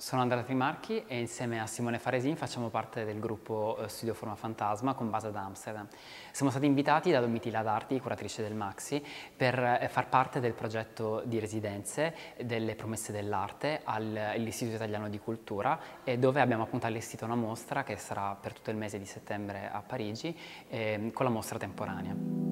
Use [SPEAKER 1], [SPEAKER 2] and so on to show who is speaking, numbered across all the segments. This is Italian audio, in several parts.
[SPEAKER 1] Sono Andrea Trimarchi e insieme a Simone Faresin facciamo parte del gruppo Studio Forma Fantasma con base ad Amsterdam. Siamo stati invitati da Domitilla Dardi, curatrice del Maxi, per far parte del progetto di residenze delle promesse dell'arte all'Istituto Italiano di Cultura, dove abbiamo appunto allestito una mostra che sarà per tutto il mese di settembre a Parigi con la mostra temporanea.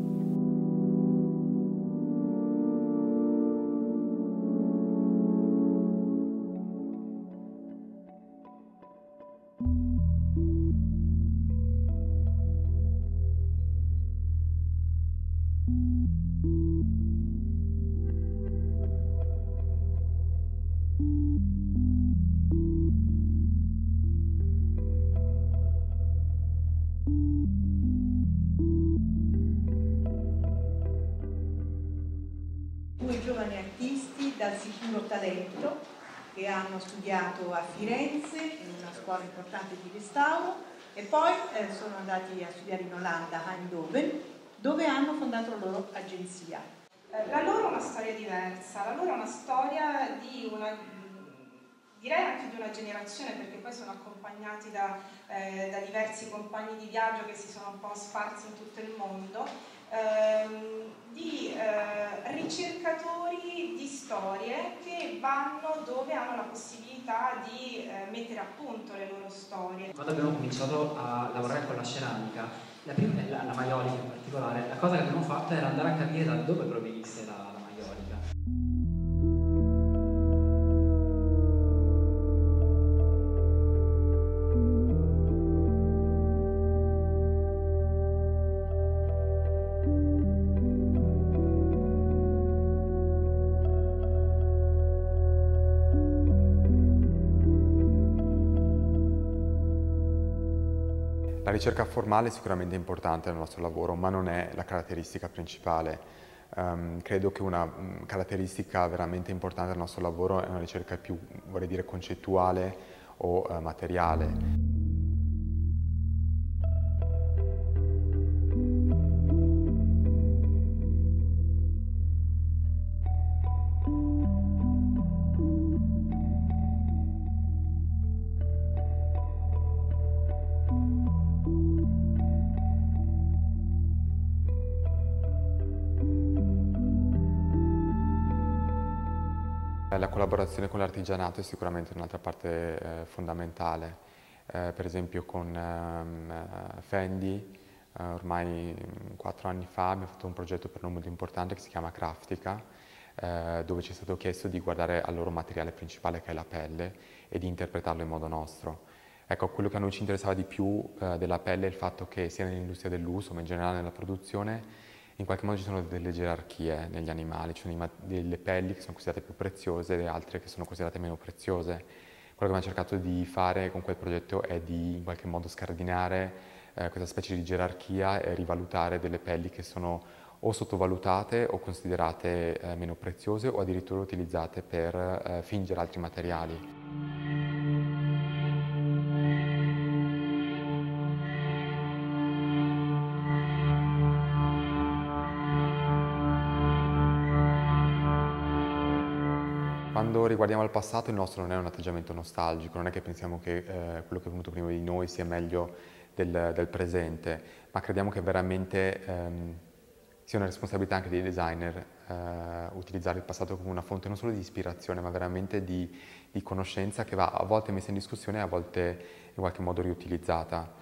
[SPEAKER 2] Due giovani artisti dal sicuro talento che hanno studiato a Firenze in una scuola importante di restauro e poi sono andati a studiare in Olanda, a Eindhoven, dove hanno fondato la loro agenzia.
[SPEAKER 3] La loro è una storia diversa, la loro è una storia direi anche di una generazione, perché poi sono accompagnati da diversi compagni di viaggio che si sono un po' sparsi in tutto il mondo, di ricercatori di storie che vanno dove hanno la possibilità di mettere a punto le loro storie.
[SPEAKER 4] Quando abbiamo cominciato a lavorare con la ceramica, la maiolica in particolare, la cosa che abbiamo fatto era andare a capire da dove provenisse la maiolica.
[SPEAKER 5] La ricerca formale è sicuramente importante nel nostro lavoro, ma non è la caratteristica principale. Credo che una caratteristica veramente importante del nostro lavoro è una ricerca più, vorrei dire, concettuale o materiale. La collaborazione con l'artigianato è sicuramente un'altra parte fondamentale, per esempio con Fendi, ormai 4 anni fa abbiamo fatto un progetto per noi molto importante che si chiama Craftica, dove ci è stato chiesto di guardare al loro materiale principale che è la pelle e di interpretarlo in modo nostro. Ecco, quello che a noi ci interessava di più della pelle è il fatto che sia nell'industria dell'uso ma in generale nella produzione in qualche modo ci sono delle gerarchie negli animali, ci sono delle pelli che sono considerate più preziose e le altre che sono considerate meno preziose. Quello che abbiamo cercato di fare con quel progetto è di in qualche modo scardinare questa specie di gerarchia e rivalutare delle pelli che sono o sottovalutate o considerate meno preziose o addirittura utilizzate per fingere altri materiali. Quando riguardiamo al passato il nostro non è un atteggiamento nostalgico, non è che pensiamo che quello che è venuto prima di noi sia meglio del presente, ma crediamo che veramente sia una responsabilità anche dei designer utilizzare il passato come una fonte non solo di ispirazione ma veramente di conoscenza che va a volte messa in discussione e a volte in qualche modo riutilizzata.